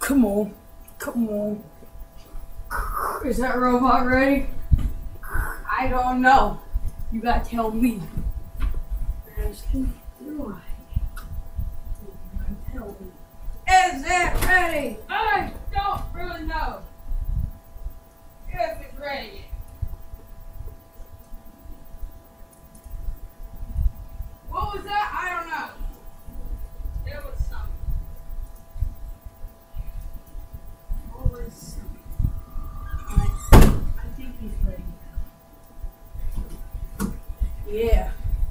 Come on. Come on. Is that robot ready? I don't know. You gotta tell me. Is it ready? I don't really know if it's ready yet. What was that? I don't know. There was something. What was something? I think he's ready now. Yeah.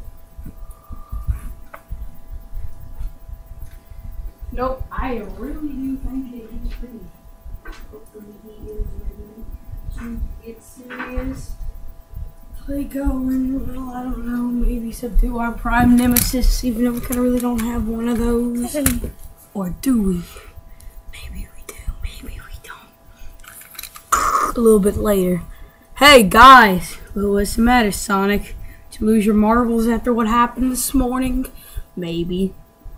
Nope, I really do think that he's ready. Hopefully he is ready to get serious. Play going, well, I don't know, maybe subdue our prime nemesis, even though we kind of really don't have one of those. Or do we? Maybe we do, maybe we don't. A little bit later. Hey guys, well, what's the matter, Sonic? Did you lose your marbles after what happened this morning? Maybe.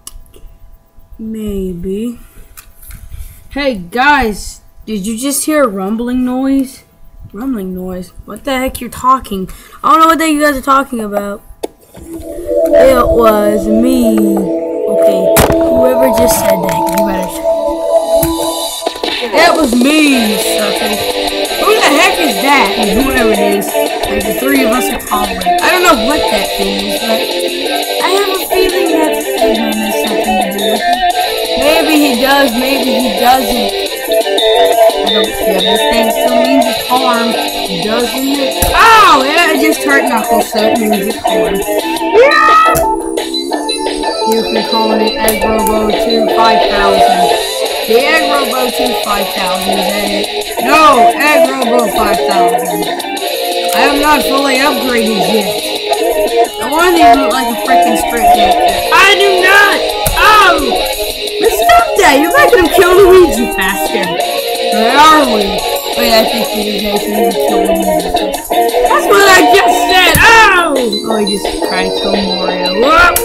Maybe. Hey guys, did you just hear a rumbling noise? Rumbling noise? What the heck you're talking? I don't know what the heck you guys are talking about. It was me. Okay, whoever just said that, you better. It was me, sucker. Who the heck is that? And whoever it is, like the three of us are calling. I don't know what that thing is, but I have a feeling that Eggman has something to do with it. Maybe he does, maybe he doesn't. I don't care. This thing still means it's harm, doesn't it? Oh, yeah, it just hurt Knuckles, so it means it's harm. Yeah! You can call it Egg Robo 2 5000. The Egg Robo 2 5000, is that it? No, Egg Robo 5000. I am not fully upgraded yet. I want to look like a freaking strip jacket. I do not! Oh! Let's stop that! You're making him kill Luigi faster. Where are we? Wait, I think he's making him kill Luigi. That's what I just said! Oh! Oh, he just tried to kill Mario. Whoop!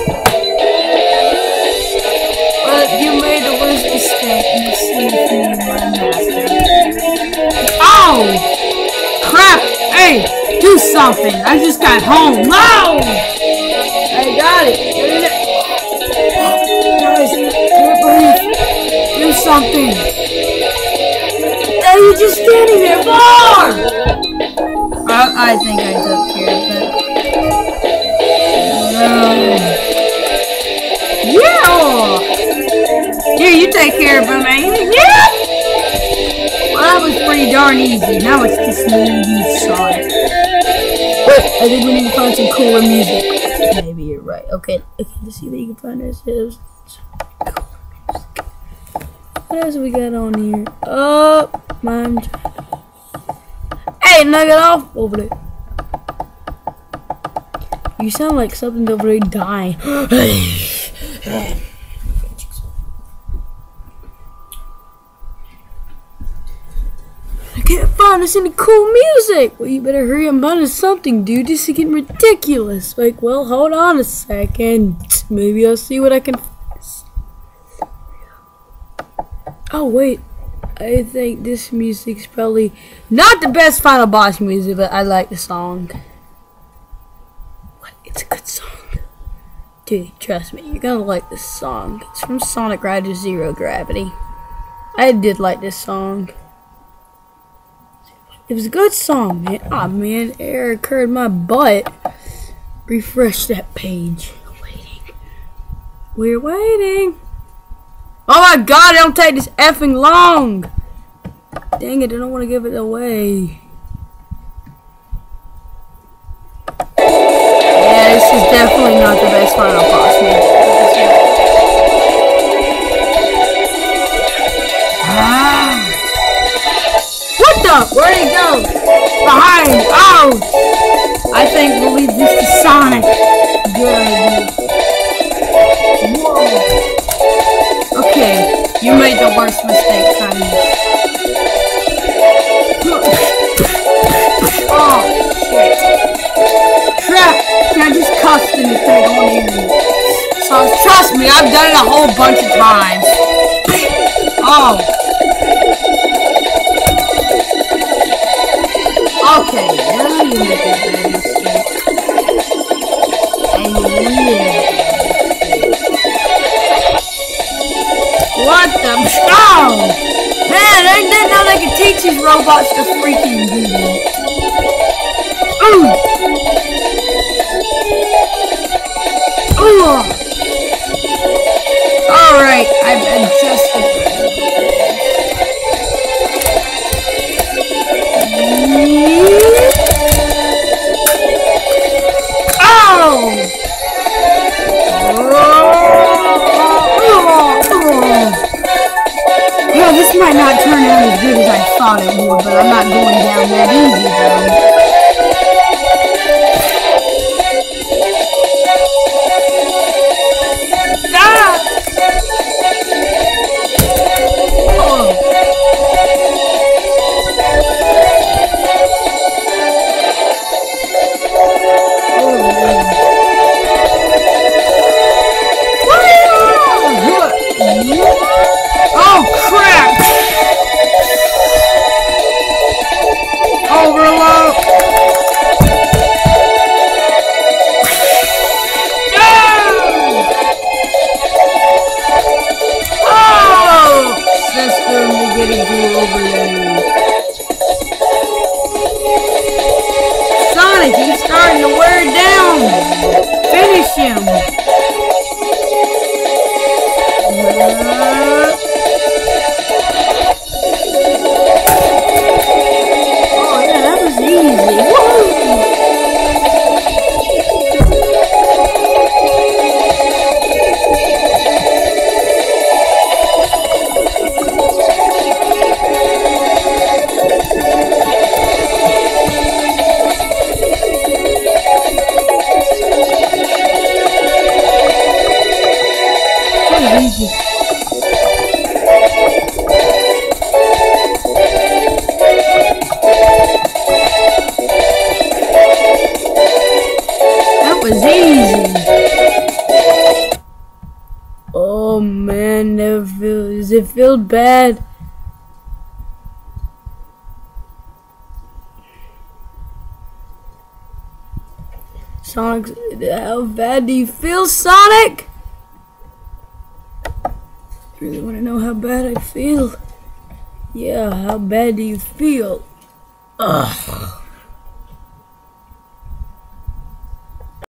But you made the worst mistake in the scene, my master. Oh! Crap! Hey! Do something! I just got home! No! I got it! Guys, can't breathe. Do something! Are you just standing there for? I think I took care of it. Yeah! Here, you take care of it, man. Yeah! Well, that was pretty darn easy. Now it's just me and you, Sonic. Wait, I think we need to find some cooler music. Maybe you're right. Okay, let's see what you can find ourselves. What else we got on here? Oh, mine. Hey, knock it off over there. You sound like something over there dying. I can't find us any cool music. Well, you better hurry and find us something, dude. This is getting ridiculous. Like, well, hold on a second. Maybe I'll see what I can. Oh, wait. I think this music's probably not the best final boss music, but I like the song. What? It's a good song. Dude, trust me, you're gonna like this song. It's from Sonic Riders Zero Gravity. I did like this song. It was a good song, man. Aw, man, error occurred in my butt. Refresh that page. Waiting. We're waiting. Oh my god, it don't take this effing long! Dang it, I don't want to give it away. Yeah, this is definitely not the best final boss music. What the? Where'd he go? Behind! Oh! I think we'll leave this to Sonic. Good idea. Whoa! Okay, you made the worst mistake, Tiny. Oh, shit. Crap! I just cussed and it's gonna go on here. So, trust me, I've done it a whole bunch of times. Oh. Okay, now you make a bad mistake. And you really what the? Oh! Man, they didn't know they could teach these robots to freaking do that. Ooh! Ooh! Alright, I've adjusted. Well, this might not turn out as good as I thought it would, but I'm not going down that easy, though. Ah! Oh. Oh, crap! Overload! No! Oh! Sister, we're getting too overload. Sonic, he's starting to wear down! Finish him! Oh yeah, that was easy. Woo! That was easy. That was easy. Oh man, does it feel bad? Sonic, how bad do you feel, Sonic? Really want to know how bad I feel. Yeah, how bad do you feel? Ugh.